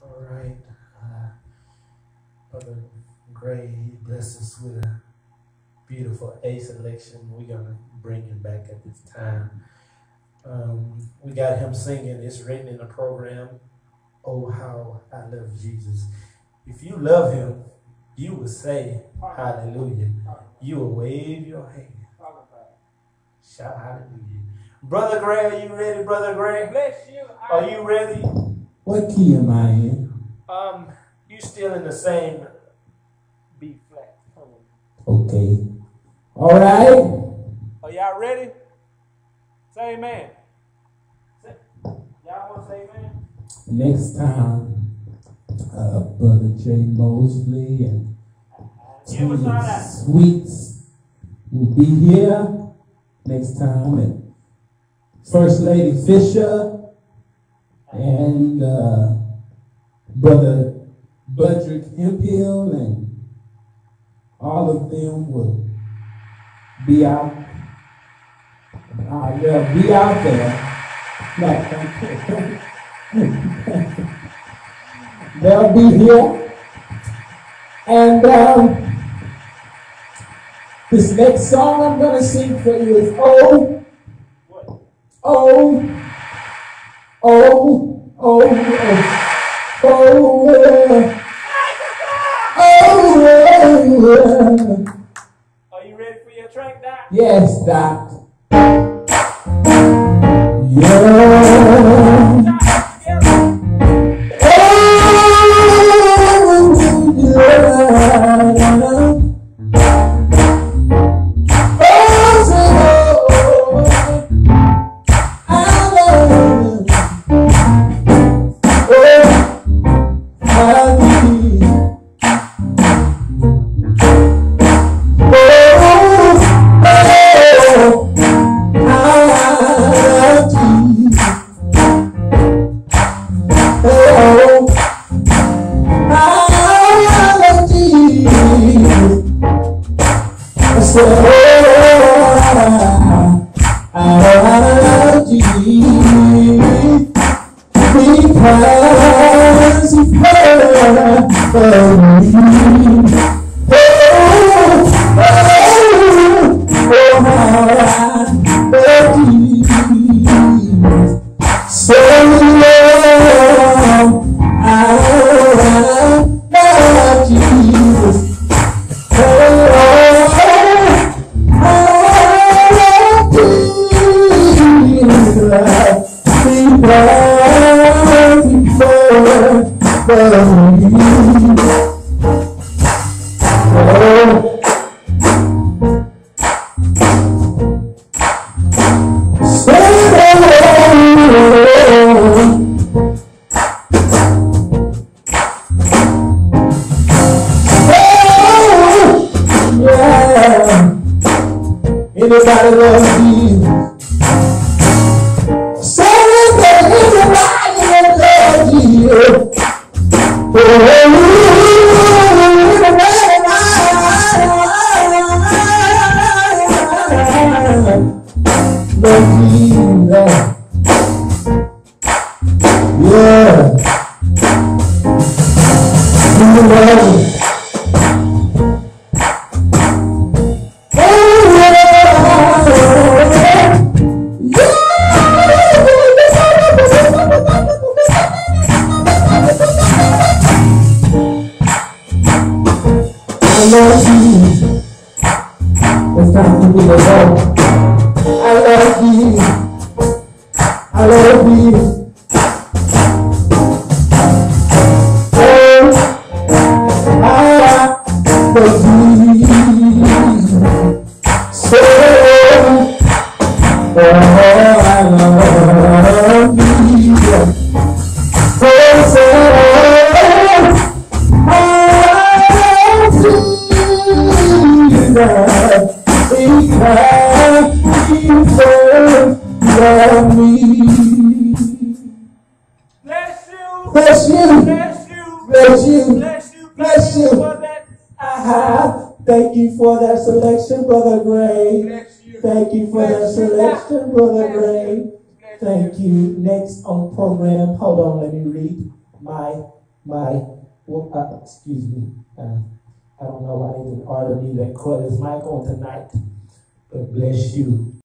All right. Brother Gray, he blessed us with a beautiful A selection. We're going to bring him back at this time. We got him singing, it's written in the program, Oh, How I Love Jesus. If you love him, you will say hallelujah. You will wave your hand. Shout hallelujah. Brother Gray, are you ready, Brother Gray? Bless you. Are you ready? What key am I in? You still in the same B flat tone. Okay. All right. Are y'all ready? Say amen. Y'all want to say amen? Next time, Brother Jay Mosley and Tina Sweets will be here next time, and First Lady Fisher and Brother Budrick Hemphill, and all of them will be out. They'll be out there. No, thank you. They'll be here. And this next song I'm going to sing for you is Oh, Oh, Oh, Oh, Oh, Are you ready for your track, Doc? yes, Doc. Yeah. Anybody love Jesus? Say that anybody love Jesus. Thank you for that selection, Brother Gray. Thank you for that selection, Brother Gray. Thank you. Next on program, hold on, let me read my excuse me, I don't know why they didn't order me that cut his mic on tonight, but bless you.